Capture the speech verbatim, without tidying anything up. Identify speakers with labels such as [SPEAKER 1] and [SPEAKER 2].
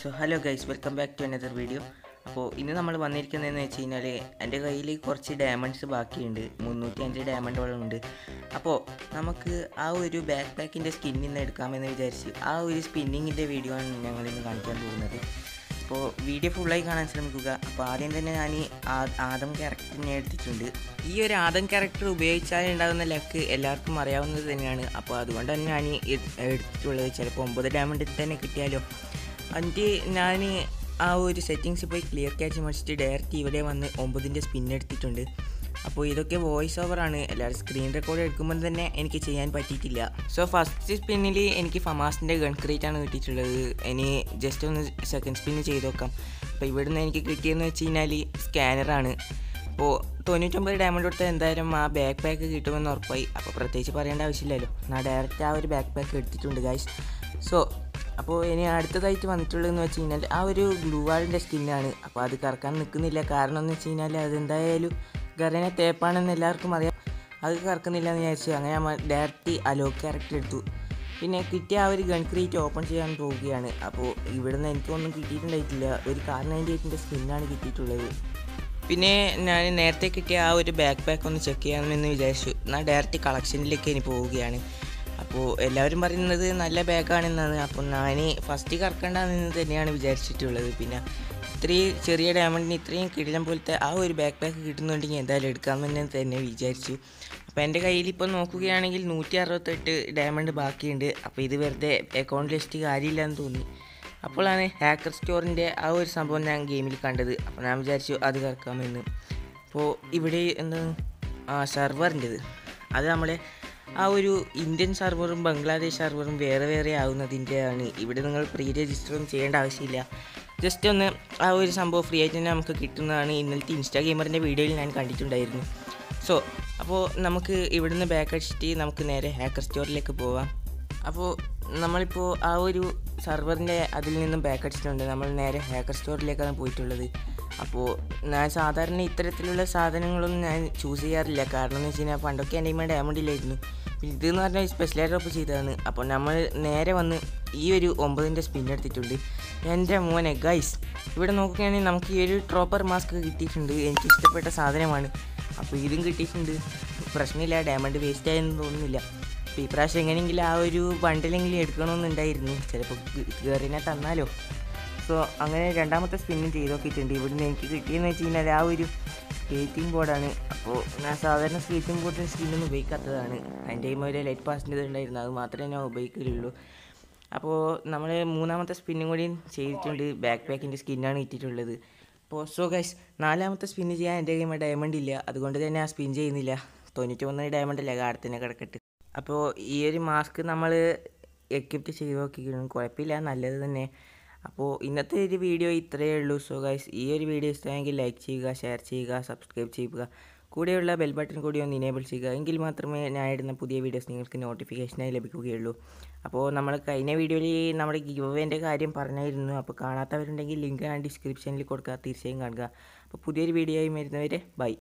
[SPEAKER 1] So hello guys, welcome back to another video. അപ്പോൾ ഇന്ന് നമ്മൾ വന്നിരിക്കുന്നതെന്ന് വെച്ച് കഴിഞ്ഞാൽ എൻ്റെ കയ്യിൽ കുറച്ച് ഡയമണ്ട്സ് ബാക്കിയുണ്ട്. മുന്നൂറ്റി അഞ്ച് ഡയമണ്ടോളം ഉണ്ട്. അപ്പോൾ നമുക്ക് ആ ഒരു ബാക്ക് പാക്കിൻ്റെ സ്കിന്നിൽ നിന്ന് എടുക്കാമെന്ന് വിചാരിച്ച് ആ ഒരു സ്പിന്നിങ്ങിൻ്റെ വീഡിയോ ആണ് ഞങ്ങളിന്ന് കാണിക്കാൻ പോകുന്നത്. അപ്പോൾ വീഡിയോ ഫുള്ളായി കാണാൻ ശ്രമിക്കുക. അപ്പോൾ ആദ്യം തന്നെ ഞാൻ ഈ ആദം ക്യാരക്ടറിനെ എടുത്തിട്ടുണ്ട്. ഈ ഒരു ആദം ക്യാരക്ടർ ഉപയോഗിച്ചാൽ ഉണ്ടാകുന്ന ലക്ക് എല്ലാവർക്കും അറിയാവുന്നത് തന്നെയാണ്. അപ്പോൾ അതുകൊണ്ട് തന്നെ ഞാൻ എടുത്തിട്ടുള്ളത്. ചിലപ്പോൾ ഒമ്പത് ഡയമണ്ട് തന്നെ കിട്ടിയാലോ. എന്നിട്ട് ഞാൻ ആ ഒരു സെറ്റിങ്സ് പോയി ക്ലിയർ ക്യാച്ച് മേടിച്ചിട്ട് ഡയറക്റ്റ് ഇവിടെ വന്ന് ഒമ്പതിൻ്റെ സ്പിൻ എടുത്തിട്ടുണ്ട്. അപ്പോൾ ഇതൊക്കെ വോയിസ് ഓവറാണ്. എല്ലാവരും സ്ക്രീൻ റെക്കോർഡ് എടുക്കുമ്പോൾ തന്നെ എനിക്ക് ചെയ്യാൻ പറ്റിയിട്ടില്ല. സോ ഫസ്റ്റ് സ്പിന്നിൽ എനിക്ക് ഫമാസിൻ്റെ ഗൺ ക്രേറ്റ് ആണ് കിട്ടിയിട്ടുള്ളത്. ഇനി ജസ്റ്റ് ഒന്ന് സെക്കൻഡ് സ്പിന്ന് ചെയ്ത് നോക്കാം. അപ്പോൾ ഇവിടുന്ന് എനിക്ക് കിട്ടിയെന്ന് വെച്ച് കഴിഞ്ഞാൽ സ്കാനറാണ്. അപ്പോൾ തൊണ്ണൂറ്റൊമ്പത് ഡയമണ്ട് കൊടുത്താൽ എന്തായാലും ആ ബാക്ക് പാക്ക് കിട്ടുമെന്ന് ഉറപ്പായി. അപ്പോൾ പ്രത്യേകിച്ച് പറയേണ്ട ആവശ്യമില്ലല്ലോ. ഞാൻ ഡയറക്റ്റ് ആ ഒരു ബാക്ക് പാക്ക് എടുത്തിട്ടുണ്ട് ഗൈസ്. സോ അപ്പോൾ ഇനി അടുത്തതായിട്ട് വന്നിട്ടുള്ളതെന്ന് വെച്ച് കഴിഞ്ഞാൽ ആ ഒരു ഗ്ലൂ വാളിൻ്റെ സ്കിന്നാണ്. അപ്പോൾ അത് കറക്കാൻ നിൽക്കുന്നില്ല. കാരണം എന്ന് വെച്ച് കഴിഞ്ഞാൽ അതെന്തായാലും ഗറനെ തേപ്പാണെന്ന് എല്ലാവർക്കും അറിയാം. അത് കറക്കുന്നില്ല എന്ന് വിചാരിച്ചു അങ്ങനെ നമ്മൾ ഡയറക്റ്റ് അലോ ക്യാരക്ടർ എടുത്തു. പിന്നെ കിട്ടിയ ആ ഒരു ഗൺ ക്രീറ്റ് ഓപ്പൺ ചെയ്യാൻ പോവുകയാണ്. അപ്പോൾ ഇവിടെ നിന്ന് എനിക്കൊന്നും കിട്ടിയിട്ടുണ്ടായിട്ടില്ല. ഒരു കാർ നയൻറ്റി എയ്റ്റിൻ്റെ സ്കിന്നാണ് കിട്ടിയിട്ടുള്ളത്. പിന്നെ ഞാൻ നേരത്തെ കിട്ടിയ ആ ഒരു ബാക്ക് പാക്ക് ഒന്ന് ചെക്ക് ചെയ്യാമെന്ന് വിചാരിച്ചു. എന്നാൽ ഡയറക്റ്റ് കളക്ഷനിലേക്ക് ഇനി പോവുകയാണ്. അപ്പോൾ എല്ലാവരും പറയുന്നത് നല്ല ബാഗാണെന്നാണ്. അപ്പോൾ ഞാൻ ഫസ്റ്റ് കറക്കണ്ടെന്ന് തന്നെയാണ് വിചാരിച്ചിട്ടുള്ളത്. പിന്നെ ഇത്രയും ചെറിയ ഡയമണ്ടിന് ഇത്രയും കിടിലം പോലത്തെ ആ ഒരു ബാക്ക് പാക്ക് കിട്ടുന്നുണ്ടെങ്കിൽ എന്തായാലും എടുക്കാമെന്ന് തന്നെ വിചാരിച്ചു. അപ്പോൾ എൻ്റെ കയ്യിൽ ഇപ്പോൾ നോക്കുകയാണെങ്കിൽ നൂറ്റി അറുപത്തെട്ട് ഡയമണ്ട് ബാക്കിയുണ്ട്. അപ്പോൾ ഇത് വെറുതെ അക്കൗണ്ട് ലിസ്റ്റ് കാര്യമില്ലെന്ന് തോന്നി. അപ്പോഴാണ് ഹാക്കർ സ്റ്റോറിൻ്റെ ആ ഒരു സംഭവം ഞാൻ ഗെയിമിൽ കണ്ടത്. അപ്പോൾ ഞാൻ വിചാരിച്ചു അത് കറക്കാമെന്ന്. അപ്പോൾ ഇവിടെ എന്താ ആ സെർവറിൻ്റെത് അത് നമ്മളെ ആ ഒരു ഇന്ത്യൻ സെർവറും ബംഗ്ലാദേശ് സെർവറും വേറെ വേറെ ആവുന്നതിൻ്റെയാണ്. ഇവിടെ നിങ്ങൾ പ്രീ രജിസ്റ്റർ ഒന്നും ചെയ്യേണ്ട ആവശ്യമില്ല. ജസ്റ്റ് ഒന്ന് ആ ഒരു സംഭവം ഫ്രീ ആയിട്ട് തന്നെ നമുക്ക് കിട്ടുന്നതാണ്. ഇന്നലത്തെ ഇൻസ്റ്റാ ഗെയിമറിൻ്റെ വീഡിയോയിൽ ഞാൻ കണ്ടിട്ടുണ്ടായിരുന്നു. സോ അപ്പോൾ നമുക്ക് ഇവിടുന്ന് ബാക്ക് അടിച്ചിട്ട് നമുക്ക് നേരെ ഹാക്കർ സ്റ്റോറിലേക്ക് പോവാം. അപ്പോൾ നമ്മളിപ്പോൾ ആ ഒരു സെർവറിൻ്റെ അതിൽ നിന്നും ബാക്ക് അടിച്ചിട്ടുണ്ട്. നമ്മൾ നേരെ ഹാക്കർ സ്റ്റോറിലേക്കാണ് പോയിട്ടുള്ളത്. അപ്പോൾ ഞാൻ സാധാരണ ഇത്തരത്തിലുള്ള സാധനങ്ങളൊന്നും ഞാൻ ചൂസ് ചെയ്യാറില്ല. കാരണം എന്ന് വെച്ച് കഴിഞ്ഞാൽ പണ്ടൊക്കെ എൻ്റെ ഇമ്മ ഡയമണ്ട് ഇല്ലായിരുന്നു. ഇതെന്ന് പറഞ്ഞാൽ സ്പെഷ്യലായിട്ട് ഡ്രോപ്പ് ചെയ്തതാണ്. അപ്പോൾ നമ്മൾ നേരെ വന്ന് ഈ ഒരു ഒമ്പതിൻ്റെ സ്പിൻ എടുത്തിട്ടുണ്ട്. എൻ്റെ മോനെ ഗൈസ്, ഇവിടെ നോക്കുകയാണെങ്കിൽ നമുക്ക് ഈ ഒരു ട്രോപ്പർ മാസ്ക് കിട്ടിയിട്ടുണ്ട്. എനിക്ക് ഇഷ്ടപ്പെട്ട സാധനമാണ്. അപ്പോൾ ഇതും കിട്ടിയിട്ടുണ്ട്. പ്രശ്നമില്ല, ഡയമണ്ട് വേസ്റ്റ് ആയെന്ന് തോന്നുന്നില്ല. അപ്പോൾ ഈ പ്രാവശ്യം എങ്ങനെയെങ്കിലും ആ ഒരു ബണ്ടിലെങ്കിലും എടുക്കണമെന്നുണ്ടായിരുന്നു. ചിലപ്പോൾ കയറിനെ തന്നാലോ. സോ അങ്ങനെ രണ്ടാമത്തെ സ്പിന്നും ചെയ്ത് നോക്കിയിട്ടുണ്ട്. ഇവിടുന്ന് എനിക്ക് കിട്ടിയെന്ന് വെച്ച് കഴിഞ്ഞാൽ ആ ഒരു സ്കേറ്റിംഗ് ബോർഡാണ്. അപ്പോൾ ഞാൻ സാധാരണ സ്കേറ്റിംഗ് ബോർഡിന് സ്കിന്നൊന്നും ഉപയോഗിക്കാത്തതാണ്. എൻ്റെ കയ്യിൽ ഒരു ലൈറ്റ് പാസിൻ്റെ ഉണ്ടായിരുന്നു. അത് മാത്രമേ ഞാൻ ഉപയോഗിക്കലുള്ളൂ. അപ്പോൾ നമ്മൾ മൂന്നാമത്തെ സ്പിന്നും കൂടി ചെയ്തിട്ടുണ്ട്. ബാക്ക് പാക്കിൻ്റെ സ്കിന്നാണ് കിട്ടിയിട്ടുള്ളത്. അപ്പോൾ സോ ഗൈസ്, നാലാമത്തെ സ്പിന്ന് ചെയ്യാൻ എൻ്റെ കയ്യിൽ ഡയമണ്ട് ഇല്ല. അതുകൊണ്ട് തന്നെ ആ സ്പിൻ ചെയ്യുന്നില്ല. തൊണ്ണൂറ്റി ഒന്ന് ഡയമണ്ട് അല്ല കാടത്തിനെ കിടക്കട്ട്. അപ്പോൾ ഈ ഒരു മാസ്ക് നമ്മൾ എക്വിപ്റ്റ് ചെയ്ത് നോക്കിയിരുന്നു. കുഴപ്പമില്ല, നല്ലത് തന്നെ. അപ്പോൾ ഇന്നത്തെ ഒരു വീഡിയോ ഇത്രയേ ഉള്ളൂ. സോ ഗൈസ്, ഈ ഒരു വീഡിയോ ഇഷ്ടമെങ്കിൽ ലൈക്ക് ചെയ്യുക, ഷെയർ ചെയ്യുക, സബ്സ്ക്രൈബ് ചെയ്യുക. കൂടെയുള്ള ബെൽ ബട്ടൺ കൂടി ഒന്ന് ഇനേബിൾ ചെയ്യുക. എങ്കിൽ മാത്രമേ ഞാൻ ഇടുന്ന പുതിയ വീഡിയോസ് നിങ്ങൾക്ക് നോട്ടിഫിക്കേഷനായി ലഭിക്കുകയുള്ളൂ. അപ്പോൾ നമ്മൾ കഴിഞ്ഞ വീഡിയോയിൽ നമ്മുടെ ഗിവ് അവേൻ്റെ കാര്യം പറഞ്ഞായിരുന്നു. അപ്പോൾ കാണാത്തവരുണ്ടെങ്കിൽ ലിങ്ക് ഞാൻ ഡിസ്ക്രിപ്ഷനിൽ കൊടുക്കുക, തീർച്ചയായും കാണുക. അപ്പോൾ പുതിയൊരു വീഡിയോയും വരുന്നവരെ ബൈ.